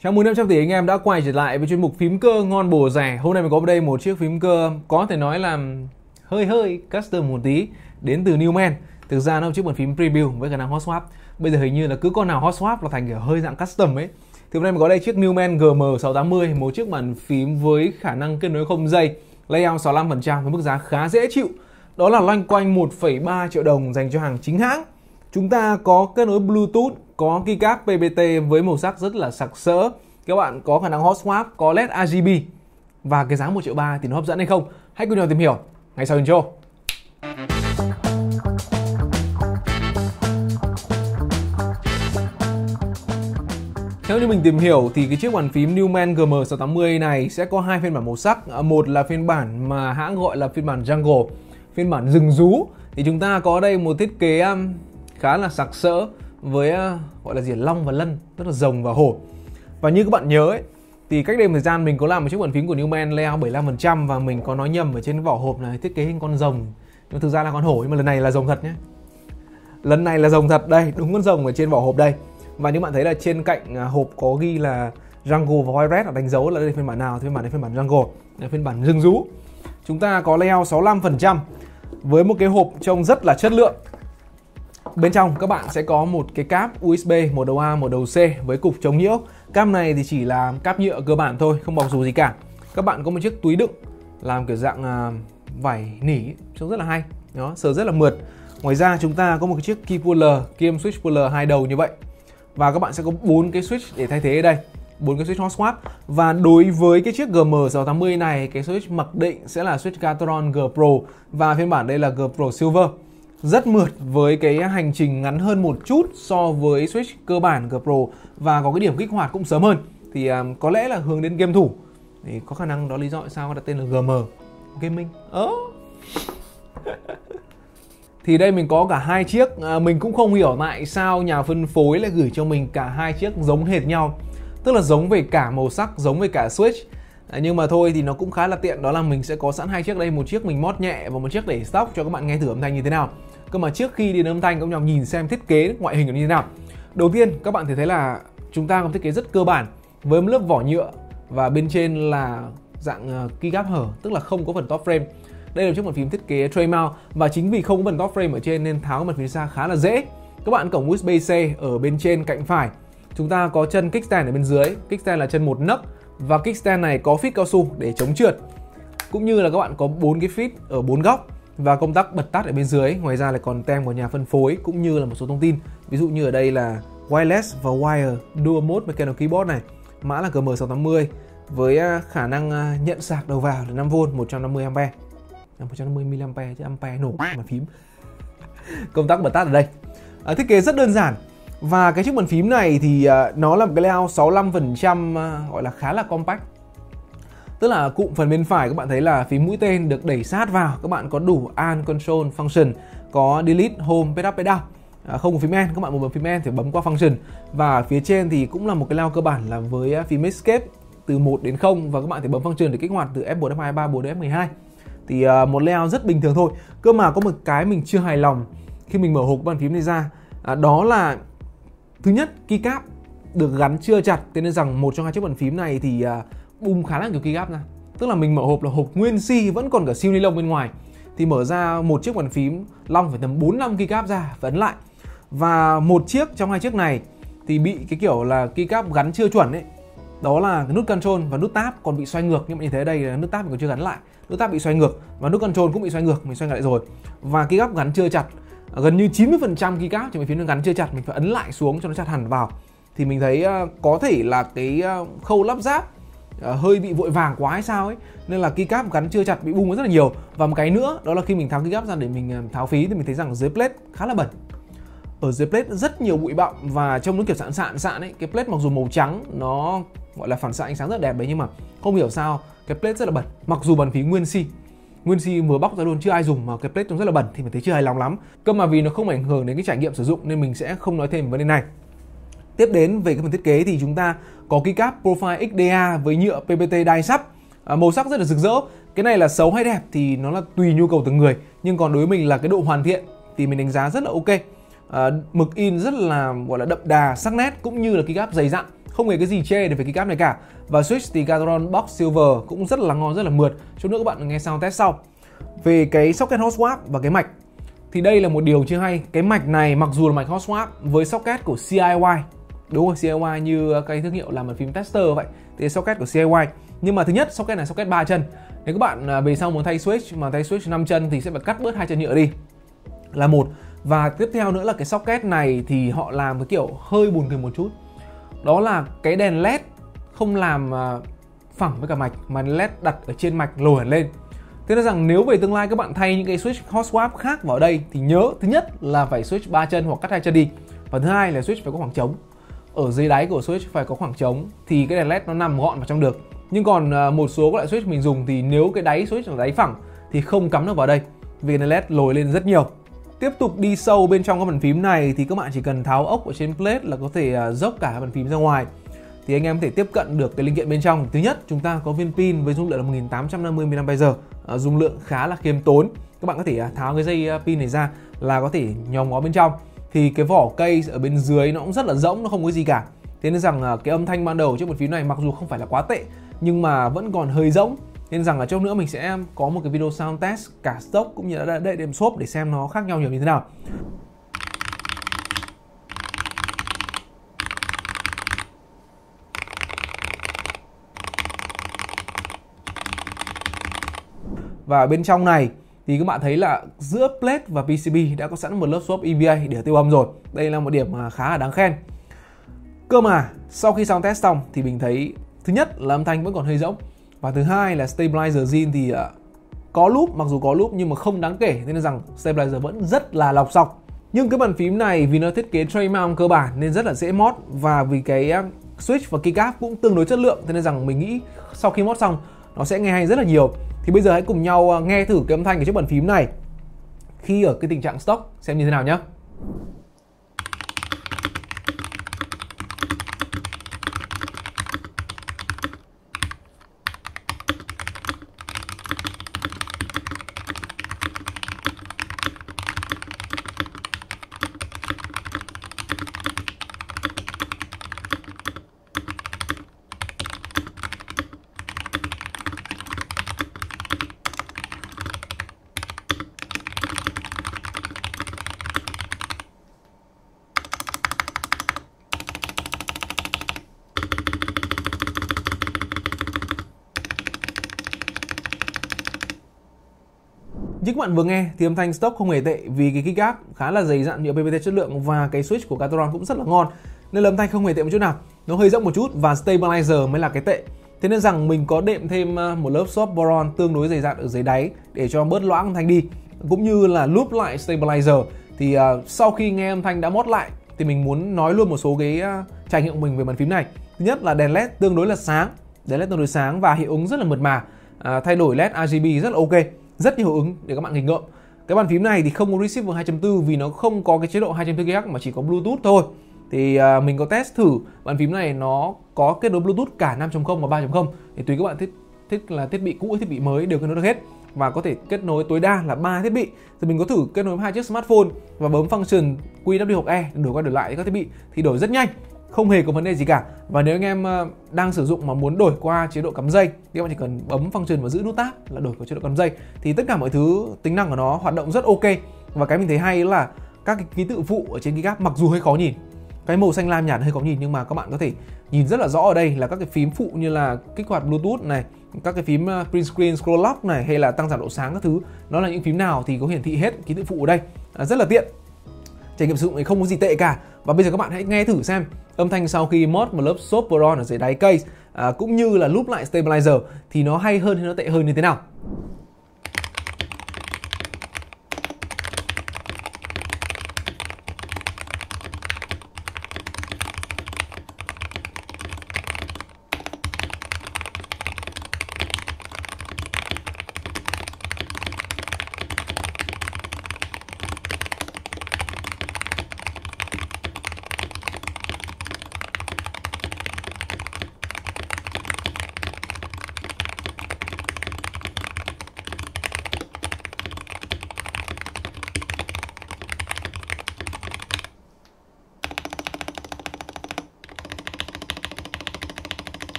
Chào mừng 500 tỷ anh em đã quay trở lại với chuyên mục phím cơ ngon bổ rẻ. Hôm nay mình có ở đây một chiếc phím cơ có thể nói là hơi custom một tí, đến từ Newman. Thực ra nó là một chiếc bàn phím preview với khả năng hot swap. Bây giờ hình như là cứ con nào hot swap là thành kiểu hơi dạng custom ấy. Thì hôm nay mình có đây chiếc Newman GM680, một chiếc bàn phím với khả năng kết nối không dây, layout 65% với mức giá khá dễ chịu. Đó là loanh quanh 1,3 triệu đồng dành cho hàng chính hãng. Chúng ta có kết nối Bluetooth, có keycap PBT với màu sắc rất là sặc sỡ. Các bạn có khả năng hot swap, có LED RGB. Và cái giá 1,3 triệu thì nó hấp dẫn hay không? Hãy cùng nhau tìm hiểu ngay sau intro. Theo như mình tìm hiểu thì cái chiếc bàn phím Newman GM680 này sẽ có hai phiên bản màu sắc. Một là phiên bản mà hãng gọi là phiên bản Jungle, phiên bản rừng rú. Thì chúng ta có đây một thiết kế khá là sặc sỡ với gọi là gì, long và lân, rất là rồng và hổ. Và như các bạn nhớ ấy, thì cách đây một thời gian mình có làm một chiếc bàn phím của Newman layout 75% và mình có nói nhầm ở trên vỏ hộp này thiết kế hình con rồng, nhưng thực ra là con hổ, nhưng mà lần này là rồng thật nhé. Lần này là rồng thật đây, đúng con rồng ở trên vỏ hộp đây. Và như bạn thấy là trên cạnh hộp có ghi là Jungle và White Red, đánh dấu là đây là phiên bản nào. Phiên bản này phiên bản Jungle, là phiên bản rừng rú. Chúng ta có layout 65% với một cái hộp trông rất là chất lượng. Bên trong các bạn sẽ có một cái cáp USB, một đầu A, một đầu C với cục chống nhiễu. Cáp này thì chỉ là cáp nhựa cơ bản thôi, không bọc dù gì cả. Các bạn có một chiếc túi đựng làm kiểu dạng vải nỉ, trông rất là hay. Đó, sờ rất là mượt. Ngoài ra chúng ta có một cái chiếc key puller kiêm switch puller hai đầu như vậy. Và các bạn sẽ có 4 cái switch để thay thế ở đây, 4 cái switch hot swap. Và đối với cái chiếc GM680 này, cái switch mặc định sẽ là switch Gateron G Pro và phiên bản đây là G Pro Silver. Rất mượt với cái hành trình ngắn hơn một chút so với switch cơ bản G Pro và có cái điểm kích hoạt cũng sớm hơn. Thì có lẽ là hướng đến game thủ. Thì có khả năng đó lý do tại sao đặt tên là GM Gaming. Thì đây mình có cả hai chiếc. Mình cũng không hiểu tại sao nhà phân phối lại gửi cho mình cả hai chiếc giống hệt nhau. Tức là giống về cả màu sắc, giống về cả switch. Nhưng mà thôi thì nó cũng khá là tiện. Đó là mình sẽ có sẵn hai chiếc đây. Một chiếc mình mod nhẹ và một chiếc để stock cho các bạn nghe thử âm thanh như thế nào. Cơ mà trước khi đi đến âm thanh, các bạn nhìn xem thiết kế ngoại hình như thế nào. Đầu tiên các bạn thấy là chúng ta có thiết kế rất cơ bản với một lớp vỏ nhựa và bên trên là dạng keycap hở, tức là không có phần top frame. Đây là chiếc bàn phím thiết kế tray mount và chính vì không có phần top frame ở trên nên tháo bàn phím ra khá là dễ. Các bạn cổng USB-C ở bên trên cạnh phải. Chúng ta có chân kickstand ở bên dưới. Kickstand là chân một nấc và kickstand này có feed cao su để chống trượt. Cũng như là các bạn có 4 cái feed ở 4 góc và công tắc bật tắt ở bên dưới. Ngoài ra là còn tem của nhà phân phối cũng như là một số thông tin. Ví dụ như ở đây là wireless và wire dual mode mechanical keyboard này. Mã là GM680 với khả năng nhận sạc đầu vào là 5V 150A. 150mA chứ ampere nổ bàn phím. Công tắc bật tắt ở đây. Thiết kế rất đơn giản. Và cái chiếc bàn phím này thì nó là một cái layout 65% gọi là khá là compact. Tức là cụm phần bên phải các bạn thấy là phím mũi tên được đẩy sát vào. Các bạn có đủ Alt Control Function, có Delete, Home, Pad Up, Pad Down. Không có phím N, các bạn muốn bấm phím N thì bấm qua Function. Và phía trên thì cũng là một cái layout cơ bản là với phím Escape từ 1 đến 0. Và các bạn thể bấm Function để kích hoạt từ F1, F2, F3, F4 đến F12. Thì một layout rất bình thường thôi. Cơ mà có một cái mình chưa hài lòng khi mình mở hộp bàn phím này ra. Đó là thứ nhất, keycap được gắn chưa chặt. Thế nên rằng một trong hai chiếc bàn phím này thì bung khá là nhiều keycap ra. Tức là mình mở hộp là hộp nguyên si, vẫn còn cả siêu ni lông bên ngoài. Thì mở ra một chiếc bàn phím long phải tầm 4-5 keycap ra và ấn lại. Và một chiếc trong hai chiếc này thì bị cái kiểu là keycap gắn chưa chuẩn ấy. Đó là cái nút Control và nút Tab còn bị xoay ngược. Nhưng mà nhìn thấy ở đây là nút Tab mình còn chưa gắn lại. Nút Tab bị xoay ngược và nút Control cũng bị xoay ngược, mình xoay lại rồi. Và keycap gắn chưa chặt. Gần như 90% keycap trên phím gắn chưa chặt, mình phải ấn lại xuống cho nó chặt hẳn vào. Thì mình thấy có thể là cái khâu lắp ráp hơi bị vội vàng quá hay sao ấy, nên là keycap gắn chưa chặt bị bung rất là nhiều. Và một cái nữa đó là khi mình tháo keycap ra để mình tháo phí thì mình thấy rằng dưới plate khá là bẩn. Ở dưới plate rất nhiều bụi bặm và trông nó kiểu sạn ấy. Cái plate mặc dù màu trắng nó gọi là phản xạ ánh sáng rất đẹp đấy, nhưng mà không hiểu sao cái plate rất là bẩn. Mặc dù bàn phím nguyên si vừa bóc ra luôn, chưa ai dùng mà cái plate trông rất là bẩn thì mình thấy chưa hài lòng lắm. Cơ mà vì nó không ảnh hưởng đến cái trải nghiệm sử dụng nên mình sẽ không nói thêm về vấn đề này. Tiếp đến về cái phần thiết kế thì chúng ta có keycap Profile XDA với nhựa PBT đai sắp. Màu sắc rất là rực rỡ. Cái này là xấu hay đẹp thì nó là tùy nhu cầu từng người, nhưng còn đối với mình là cái độ hoàn thiện thì mình đánh giá rất là ok. Mực in rất là gọi là đậm đà, sắc nét cũng như là keycap dày dặn. không hề cái gì chê về cái cáp này cả. Và switch thì Gateron Box Silver cũng rất là ngon, rất là mượt. Chút nữa các bạn nghe sound test sau. Về cái socket hot swap và cái mạch thì đây là một điều chưa hay. Cái mạch này mặc dù là mạch hot swap với socket của CIY, đúng rồi, CIY như cái thương hiệu làm bàn phím tester vậy, thì socket của CIY. Nhưng mà thứ nhất, socket này socket 3 chân. Nếu các bạn về sau muốn thay switch mà thay switch 5 chân thì sẽ phải cắt bớt 2 chân nhựa đi, là một. Và tiếp theo nữa là cái socket này thì họ làm cái kiểu hơi buồn cười một chút. Đó là cái đèn LED không làm phẳng với cả mạch, mà LED đặt ở trên mạch lồi hẳn lên. Thế nên rằng nếu về tương lai các bạn thay những cái switch hot swap khác vào đây thì nhớ thứ nhất là phải switch 3 chân hoặc cắt 2 chân đi. Và thứ hai là switch phải có khoảng trống. Ở dưới đáy của switch phải có khoảng trống thì cái đèn LED nó nằm gọn vào trong được. Nhưng còn một số các loại switch mình dùng thì nếu cái đáy switch là đáy phẳng thì không cắm được vào đây, vì đèn LED lồi lên rất nhiều. Tiếp tục đi sâu bên trong cái bàn phím này thì các bạn chỉ cần tháo ốc ở trên plate là có thể dốc cả bàn phím ra ngoài. Thì anh em có thể tiếp cận được cái linh kiện bên trong. Thứ nhất, chúng ta có viên pin với dung lượng là 1850 mAh, dung lượng khá là khiêm tốn. Các bạn có thể tháo cái dây pin này ra là có thể nhòm ngó bên trong. Thì cái vỏ cây ở bên dưới nó cũng rất là rỗng, nó không có gì cả. Thế nên rằng cái âm thanh ban đầu trên bàn phím này mặc dù không phải là quá tệ nhưng mà vẫn còn hơi rỗng. Nên rằng là chút nữa mình sẽ có một cái video sound test cả stock cũng như là đệm xốp để xem nó khác nhau nhiều như thế nào. Và bên trong này thì các bạn thấy là giữa plate và PCB đã có sẵn một lớp xốp EVA để tiêu âm rồi. Đây là một điểm khá là đáng khen. Cơ mà sau khi sound test xong thì mình thấy thứ nhất là âm thanh vẫn còn hơi rỗng, và thứ hai là stabilizer zin thì có loop, mặc dù có loop nhưng mà không đáng kể, thế nên rằng stabilizer vẫn rất là lọc sọc. Nhưng cái bàn phím này vì nó thiết kế tray mount cơ bản nên rất là dễ mod, và vì cái switch và keycap cũng tương đối chất lượng, thế nên rằng mình nghĩ sau khi mod xong nó sẽ nghe hay rất là nhiều. Thì bây giờ hãy cùng nhau nghe thử cái âm thanh của chiếc bàn phím này khi ở cái tình trạng stock xem như thế nào nhé. Như các bạn vừa nghe thì âm thanh stock không hề tệ, vì cái keycap khá là dày dặn nhựa PVT chất lượng và cái switch của Gateron cũng rất là ngon, nên là âm thanh không hề tệ một chút nào. Nó hơi rộng một chút và stabilizer mới là cái tệ. Thế nên rằng mình có đệm thêm một lớp xốp boron tương đối dày dặn ở dưới đáy để cho bớt loãng âm thanh đi, cũng như là loop lại stabilizer. Thì sau khi nghe âm thanh đã mod lại thì mình muốn nói luôn một số cái trải nghiệm của mình về bàn phím này. Thứ nhất là đèn LED tương đối là sáng, đèn LED tương đối sáng và hiệu ứng rất là mượt mà. Thay đổi LED RGB rất là ok, rất nhiều hiệu ứng để các bạn nghịch ngợm. Cái bàn phím này thì không có receiver 2.4 vì nó không có cái chế độ 2.4 GHz mà chỉ có Bluetooth thôi. Thì mình có test thử bàn phím này nó có kết nối Bluetooth cả 5.0 và 3.0 thì tùy các bạn thích là thiết bị cũ hay thiết bị mới đều kết nối được hết, và có thể kết nối tối đa là 3 thiết bị. Thì mình có thử kết nối với 2 chiếc smartphone và bấm function QW6E đổi qua đổi lại các thiết bị thì đổi rất nhanh, không hề có vấn đề gì cả. Và nếu anh em đang sử dụng mà muốn đổi qua chế độ cắm dây thì các bạn chỉ cần bấm function và giữ nút tab là đổi qua chế độ cắm dây, thì tất cả mọi thứ tính năng của nó hoạt động rất ok. Và cái mình thấy hay là các cái ký tự phụ ở trên keycap mặc dù hơi khó nhìn, cái màu xanh lam nhạt hơi khó nhìn, nhưng mà các bạn có thể nhìn rất là rõ ở đây là các cái phím phụ như là kích hoạt Bluetooth này, các cái phím print screen, scroll lock này, hay là tăng giảm độ sáng các thứ, nó là những phím nào thì có hiển thị hết ký tự phụ ở đây, rất là tiện. Trải nghiệm sử dụng thì không có gì tệ cả. Và bây giờ các bạn hãy nghe thử xem âm thanh sau khi mod một lớp xốp boron ở dưới đáy case cũng như là loop lại stabilizer thì nó hay hơn hay nó tệ hơn như thế nào.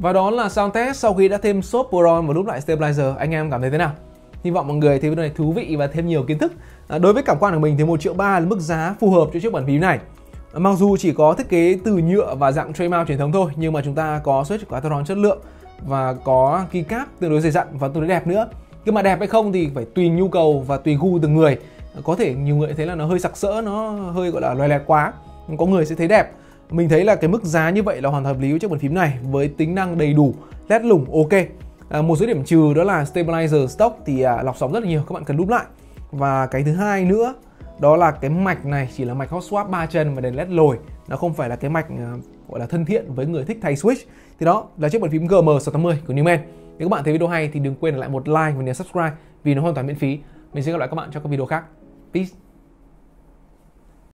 Và đó là sound test sau khi đã thêm shop Boron và đúc lại stabilizer. Anh em cảm thấy thế nào? Hy vọng mọi người thấy video này thú vị và thêm nhiều kiến thức. Đối với cảm quan của mình thì 1,3 triệu là mức giá phù hợp cho chiếc bàn phím này. Mặc dù chỉ có thiết kế từ nhựa và dạng tray mount truyền thống thôi, nhưng mà chúng ta có switch của Athlon chất lượng và có keycap tương đối dày dặn và tương đối đẹp nữa. Nhưng mà đẹp hay không thì phải tùy nhu cầu và tùy gu từng người. Có thể nhiều người thấy là nó hơi sặc sỡ, nó hơi gọi là loè loẹt quá. Có người sẽ thấy đẹp. Mình thấy là cái mức giá như vậy là hoàn toàn hợp lý với chiếc bàn phím này với tính năng đầy đủ, led lủng ok. Một số điểm trừ đó là stabilizer stock thì lọc sóng rất là nhiều, các bạn cần đúp lại. Và cái thứ hai nữa đó là cái mạch này chỉ là mạch hot swap 3 chân và đèn led lồi, nó không phải là cái mạch gọi là thân thiện với người thích thay switch. Thì đó là chiếc bàn phím GM680 của Newman. Nếu các bạn thấy video hay thì đừng quên để lại một like và nhớ subscribe vì nó hoàn toàn miễn phí. Mình sẽ gặp lại các bạn trong các video khác. Peace.